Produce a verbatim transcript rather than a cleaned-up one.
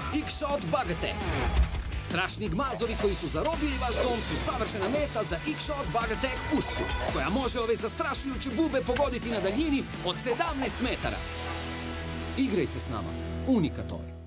X-Shot Bug Attack. Strašni gmazovi koji su zarobili vaš dom su savršena meta za X-Shot Bug Attack pušku, koja može ove zastrašujuće bube pogoditi na daljini od sedamnaest metara. Igraj se s nama, Unika Toy.